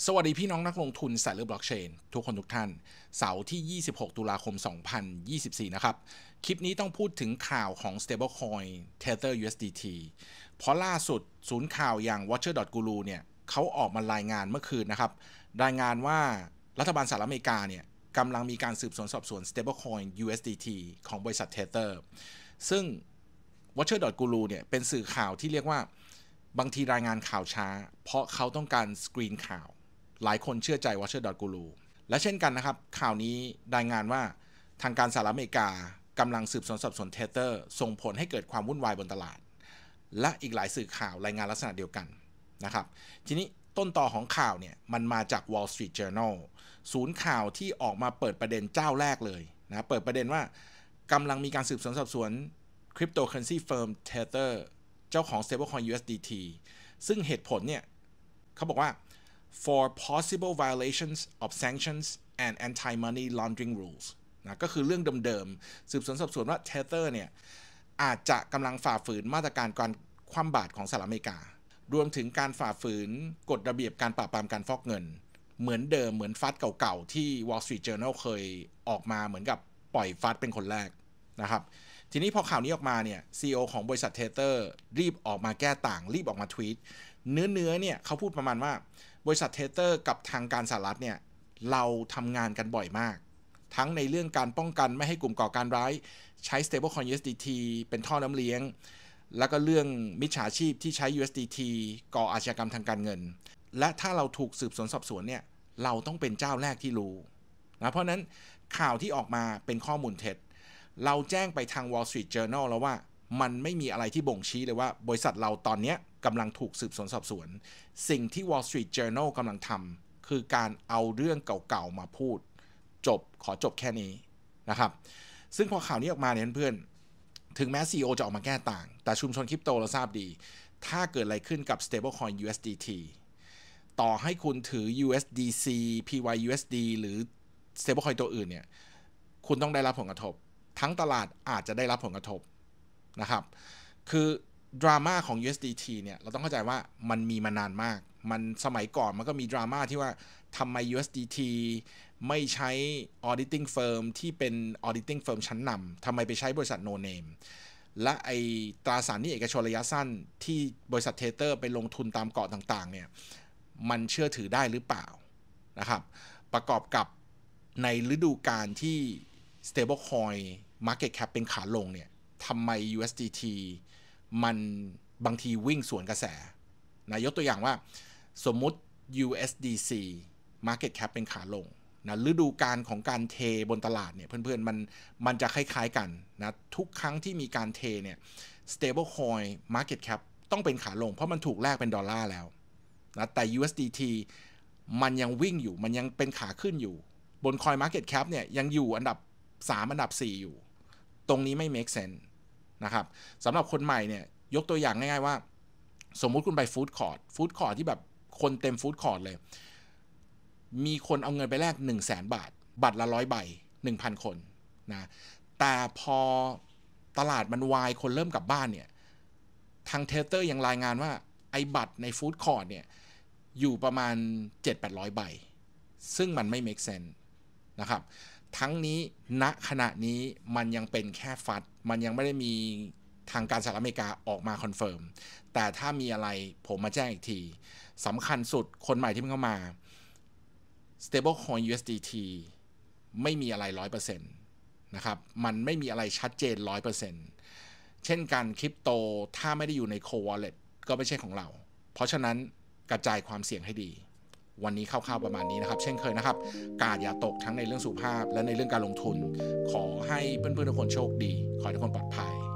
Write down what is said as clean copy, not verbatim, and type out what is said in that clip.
สวัสดีพี่น้องนักลงทุนสายเลือกบล็อกเชนทุกคนทุกท่านเสาร์ที่ 26 ตุลาคม 2024 นะครับคลิปนี้ต้องพูดถึงข่าวของ stablecoin Tether USDT เพราะล่าสุดศูนย์ข่าวอย่าง Watcher.guru เนี่ยเขาออกมารายงานเมื่อคืนนะครับรายงานว่ารัฐบาลสหรัฐอเมริกาเนี่ยกำลังมีการสืบสวนสอบสวน stablecoin USDT ของบริษัท Tether ซึ่ง Watcher.guru เนี่ยเป็นสื่อข่าวที่เรียกว่าบางทีรายงานข่าวช้าเพราะเขาต้องการสกรีนข่าวหลายคนเชื่อใจ Watcher.guru และเช่นกันนะครับข่าวนี้รายงานว่าทางการสหรัฐอเมริกากำลังสืบสวนสอบสวน Tether ส่งผลให้เกิดความวุ่นวายบนตลาดและอีกหลายสื่อข่าวรายงานลักษณะเดียวกันนะครับทีนี้ต้นต่อของข่าวเนี่ยมันมาจาก Wall Street Journal ศูนย์ข่าวที่ออกมาเปิดประเด็นเจ้าแรกเลยนะเปิดประเด็นว่ากำลังมีการสืบสวนสอบสวน Cryptocurrency Firm Tether เจ้าของ Stablecoin USDT ซึ่งเหตุผลเนี่ยเขาบอกว่าfor possible violations of sanctions and anti-money laundering rules นะก็คือเรื่องเดิมๆสืบสวนสอบสวนว่า Tether เนี่ยอาจจะกำลังฝ่าฝืนมาตรการการคว่ำบาตรของสหรัฐอเมริการวมถึงการฝ่าฝืนกฎระเบียบการปราบปรามการฟอกเงินเหมือนเดิมเหมือนฟัดเก่าๆที่ Wall Street Journal เคยออกมาเหมือนกับปล่อยฟัดเป็นคนแรกนะครับทีนี้พอข่าวนี้ออกมาเนี่ย CEO ของบริษัท Tether รีบออกมาแก้ต่างรีบออกมาทวีตเนื้อเนี่ยเขาพูดประมาณว่าบริษัท Tether กับทางการสหรัฐเนี่ยเราทำงานกันบ่อยมากทั้งในเรื่องการป้องกันไม่ให้กลุ่มก่อการร้ายใช้ stablecoin USDT เป็นท่อน้ำเลี้ยงแล้วก็เรื่องมิจฉาชีพที่ใช้ USDT ก่ออาชญากรรมทางการเงินและถ้าเราถูกสืบสวนสอบสวนเนี่ยเราต้องเป็นเจ้าแรกที่รู้นะเพราะนั้นข่าวที่ออกมาเป็นข้อมูลเท็จเราแจ้งไปทาง Wall Street Journal แล้วว่ามันไม่มีอะไรที่บ่งชี้เลยว่าบริษัทเราตอนนี้กำลังถูกสืบสวนสอบสวนสิ่งที่ Wall Street Journal กำลังทำคือการเอาเรื่องเก่าๆมาพูดขอจบแค่นี้นะครับซึ่งพอข่าวนี้ออกมาเนี่ยเพื่อนถึงแม้ CEO จะออกมาแก้ต่างแต่ชุมชนคริปโตเราทราบดีถ้าเกิดอะไรขึ้นกับ stablecoin USDT ต่อให้คุณถือ USDC PYUSD หรือ stablecoin ตัวอื่นเนี่ยคุณต้องได้รับผลกระทบทั้งตลาดอาจจะได้รับผลกระทบนะครับคือดราม่าของ USDT เนี่ยเราต้องเข้าใจว่ามันมีมานานมากมันสมัยก่อนมันก็มีดราม่าที่ว่าทำไม USDT ไม่ใช้ auditing firm ที่เป็น auditing firm ชั้นนำทำไมไปใช้บริษัท no name และไอตราสารหนี้เอกชนระยะสั้นที่บริษัท Tether ไปลงทุนตามเกาะต่างๆเนี่ยมันเชื่อถือได้หรือเปล่านะครับประกอบกับในฤดูกาลที่ stablecoin market cap เป็นขาลงเนี่ยทำไม USDT มันบางทีวิ่งสวนกระแสนะยกตัวอย่างว่าสมมุติ USDC market cap เป็นขาลงนะฤดูกาลของการเทบนตลาดเนี่ยเพื่อนๆมันจะคล้ายๆกันนะทุกครั้งที่มีการเทเนี่ย stablecoin market cap ต้องเป็นขาลงเพราะมันถูกแลกเป็นดอลลาร์แล้วนะแต่ USDT มันยังวิ่งอยู่มันยังเป็นขาขึ้นอยู่บน Coin Market Cap เนี่ยยังอยู่อันดับ3อันดับ4อยู่ตรงนี้ไม่ make sense นะครับสำหรับคนใหม่เนี่ยยกตัวอย่างง่ายๆว่าสมมุติคุณไปฟู้ดคอร์ทที่แบบคนเต็มฟู้ดคอร์ทเลยมีคนเอาเงินไปแลก 100,000 บาทบัตรละ100 ใบ 1,000 คนนะแต่พอตลาดมันวายคนเริ่มกลับบ้านเนี่ยทาง Tether ยังรายงานว่าไอ้บัตรในฟู้ดคอร์ทเนี่ยอยู่ประมาณ 700-800 ใบซึ่งมันไม่ make sense นะครับทั้งนี้ณขณะนี้มันยังเป็นแค่ฟัดมันยังไม่ได้มีทางการสหรัฐอเมริกาออกมาคอนเฟิร์มแต่ถ้ามีอะไรผมมาแจ้งอีกทีสำคัญสุดคนใหม่ที่เพิ่งเข้ามา stablecoin USDT ไม่มีอะไร 100% นะครับมันไม่มีอะไรชัดเจน 100% เช่นกันคริปโตถ้าไม่ได้อยู่ใน Cold Wallet ก็ไม่ใช่ของเราเพราะฉะนั้นกระจายความเสี่ยงให้ดีวันนี้คร่าวๆประมาณนี้นะครับเช่นเคยนะครับกาดอย่าตกทั้งในเรื่องสุขภาพและในเรื่องการลงทุนขอให้เพื่อนๆทุกคนโชคดีขอให้ทุกคนปลอดภัย